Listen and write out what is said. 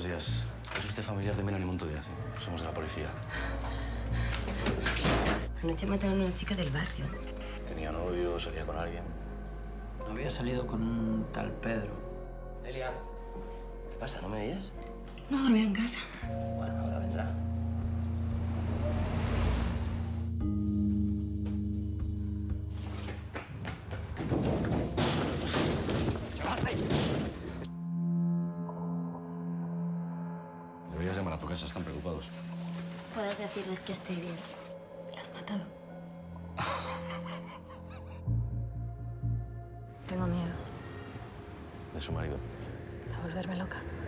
Buenos días. ¿Es usted familiar de Melanie Montoya? Sí, somos de la policía. Anoche mataron a una chica del barrio. ¿Tenía novio? ¿Salía con alguien? Había salido con un tal Pedro. Elia, ¿qué pasa? ¿No me veías? No dormía en casa. Bueno, ahora vendrá. Deberías llamar a tu casa, están preocupados. Puedes decirles que estoy bien. ¿La has matado? Tengo miedo De su marido. de volverme loca.